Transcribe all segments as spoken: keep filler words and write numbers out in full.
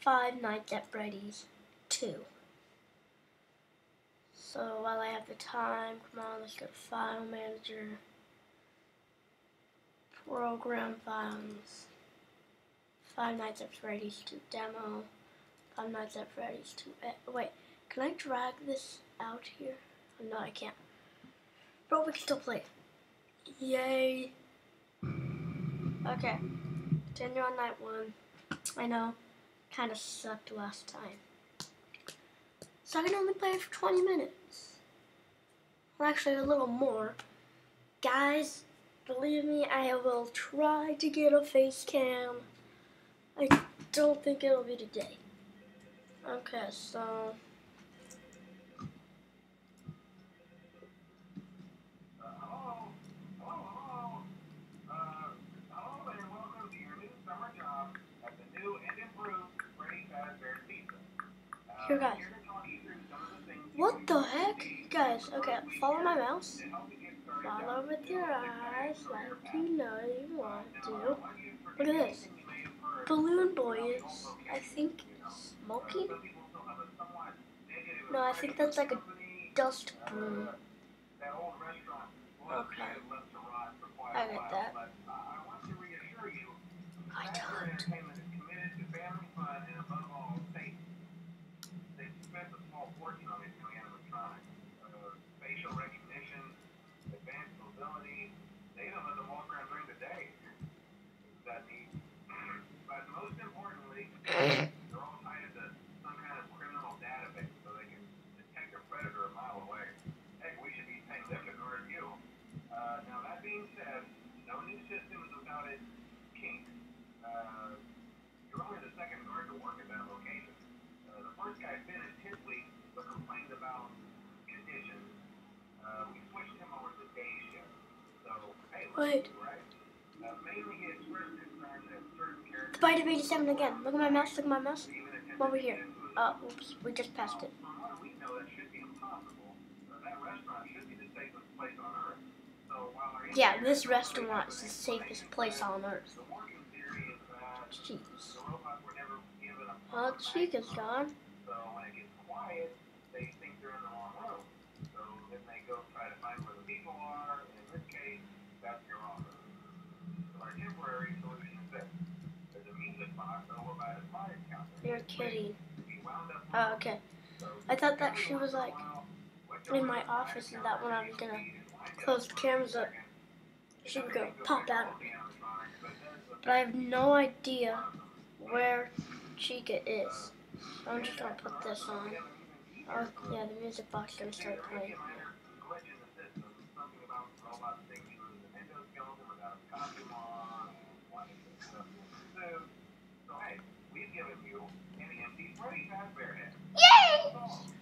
Five Nights at Freddy's two. So while I have the time, come on, let's go to File Manager, Program Files, Five Nights at Freddy's two Demo, Five Nights at Freddy's two. Wait, can I drag this out here? Oh, no, I can't. But we can still play it. Yay. Okay, continue on night one. I know, kind of sucked last time. So I can only play it for twenty minutes. Well, actually a little more. Guys, believe me, I will try to get a face cam. I don't think it'll be today. Okay, so... Here, guys. What the heck? Guys, okay, follow my mouse. Follow with your eyes like you know you want to. Look at this. Balloon Boy is, I think, smoking? No, I think that's like a dust broom. Okay. I get that. I don't. They're all tied into some kind of criminal database so they can detect a predator a mile away. Heck, we should be paying them to guard you. Uh, now, that being said, no new system is without its kinks. Uh, you're only the second guard to work at that location. Uh, the first guy finished his week but complained about conditions. Uh, we switched him over to day shift. So, hey, Wait. right? Uh, mainly he expressed concern that certain characters... Spider eighty-seven again. Look at my mouse, look at my mouse. Over here. Oh, oops, we just passed it. Yeah, this restaurant is the safest place on earth. Jeez. Oh, Chica's gone. So when it gets quiet, they think they're in the wrong room. So then they go try to find where the people are, and in this case, that's your office. So our temporary solution is this. There's a music box over by the fire counter. You're kidding. Oh, okay. I thought that she was like in my office and that when I was gonna close the cameras up, she would go pop out at me. But I have no idea where Chica is. So I'm just gonna put this on. Oh, yeah, the music box is gonna start playing. Yay!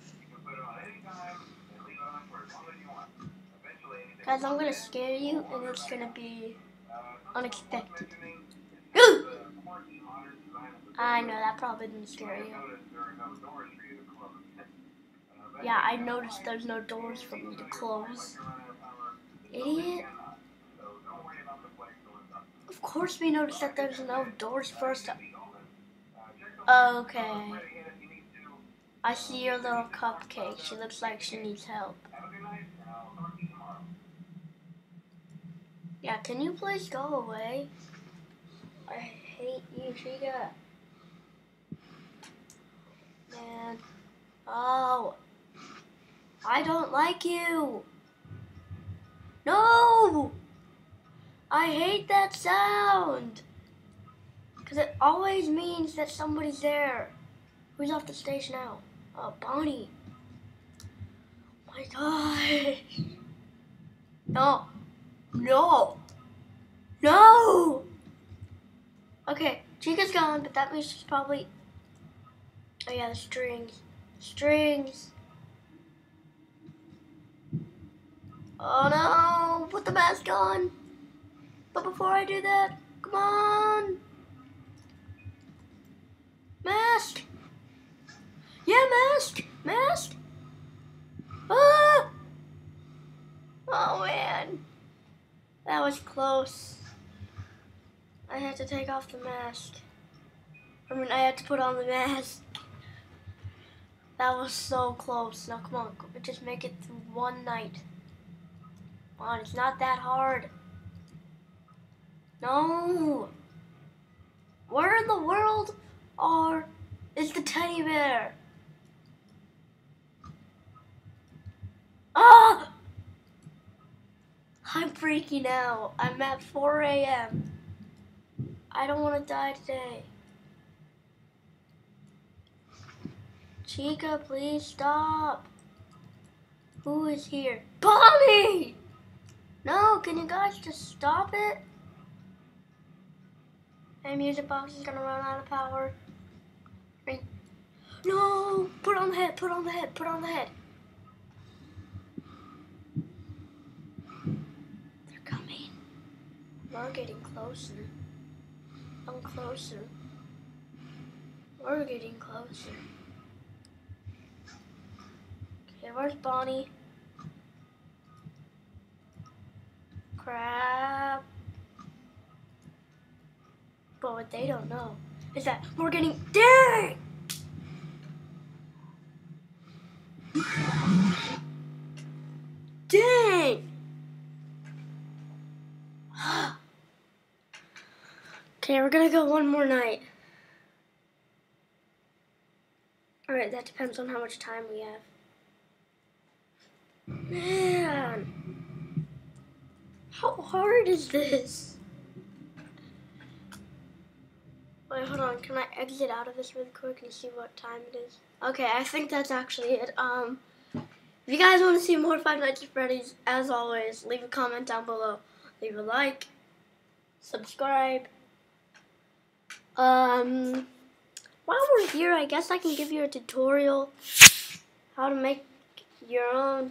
Guys, I'm gonna scare you, and it's gonna be unexpected. I know, that probably didn't scare you. Yeah, I noticed there's no doors for me to close. Idiot. Of course we noticed that there's no doors first. Okay. I see your little cupcake. She looks like she needs help. Yeah, can you please go away? I hate you, Chica. Man. Oh. I don't like you. No! I hate that sound. Because it always means that somebody's there. Who's off the stage now? Oh, Bonnie. Oh my gosh. No. No. No. Okay, Chica's gone, but that means she's probably... Oh yeah, the strings. Strings. Oh no, put the mask on. But before I do that, come on. Mask. Yeah, mask. Mask. Ah. Oh man. That was close. I had to take off the mask. I mean, I had to put on the mask. That was so close. Now come on, just make it through one night. Come on, it's not that hard. No. Where in the world are is the teddy bear? Ah! I'm freaking out. I'm at four A M I don't want to die today. Chica, please stop. Who is here? Bonnie! No, can you guys just stop it? My music box is gonna run out of power. No! Put on the head, put on the head, put on the head. They're coming. We're getting closer. I'm closer. We're getting closer. Okay, where's Bonnie? Crap. But what they don't know is that we're getting... Dang! Dang! Okay, we're gonna go one more night. Alright, that depends on how much time we have. Man! How hard is this? Wait, hold on. Can I exit out of this really quick and see what time it is? Okay, I think that's actually it. Um, if you guys want to see more Five Nights at Freddy's, as always, leave a comment down below. Leave a like. Subscribe. Um, while we're here, I guess I can give you a tutorial how to make your own.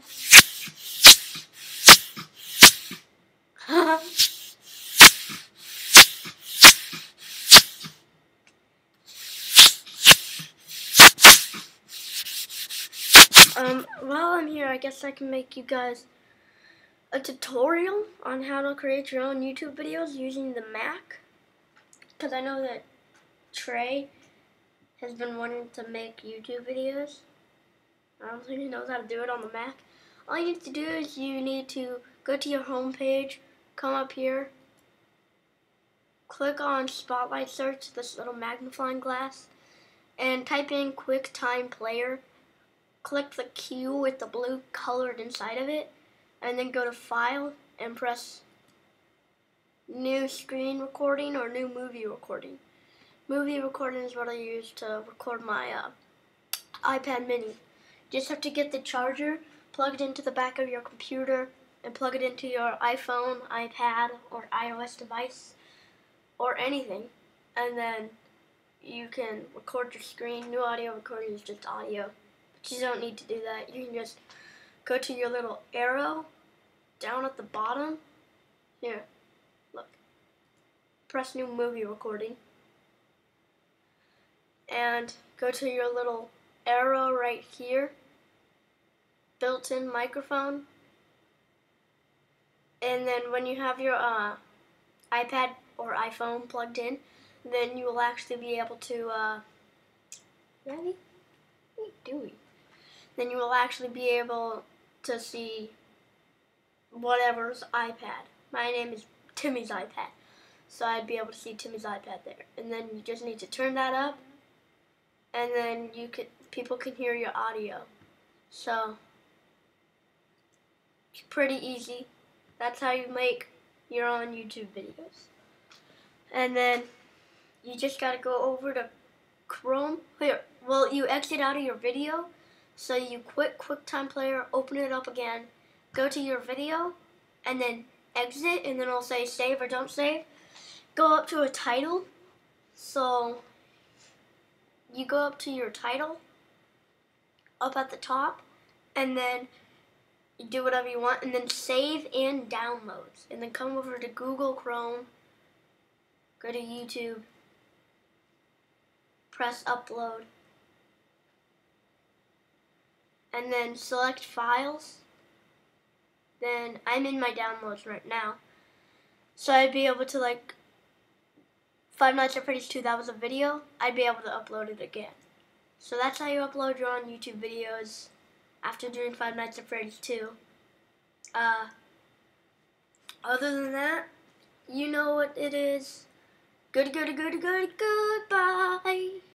Um, while I'm here, I guess I can make you guys a tutorial on how to create your own YouTube videos using the Mac. Because I know that Trey has been wanting to make YouTube videos. I don't think he knows how to do it on the Mac. All you need to do is you need to go to your home page, come up here, click on Spotlight Search, this little magnifying glass, and type in QuickTime Player. Click the Q with the blue colored inside of it, and then go to File and press New Screen Recording or New Movie Recording. Movie recording is what I use to record my uh, iPad mini. You just have to get the charger, plug it into the back of your computer, and plug it into your iPhone, iPad, or iOS device, or anything. And then you can record your screen. New audio recording is just audio. You don't need to do that. You can just go to your little arrow down at the bottom. Here, look. Press New Movie Recording. And go to your little arrow right here. Built-in microphone. And then when you have your uh, iPad or iPhone plugged in, then you will actually be able to, uh, ready? What are you doing? Then you will actually be able to see whatever's iPad. My name is Timmy's iPad, so I'd be able to see Timmy's iPad there. And then you just need to turn that up, and then you could people can hear your audio. So it's pretty easy. That's how you make your own YouTube videos. And then you just gotta go over to Chrome. Here, well, you exit out of your video. So you quit QuickTime Player, open it up again, go to your video, and then exit, and then it'll say save or don't save. Go up to a title. So you go up to your title, up at the top, and then you do whatever you want, and then save and downloads. And then come over to Google Chrome, go to YouTube, press upload. And then select files. Then I'm in my downloads right now. So I'd be able to like Five Nights at Freddy's two, that was a video, I'd be able to upload it again. So that's how you upload your own YouTube videos after doing Five Nights at Freddy's two. Uh, other than that, you know what it is. Good, good, good, good, goodbye.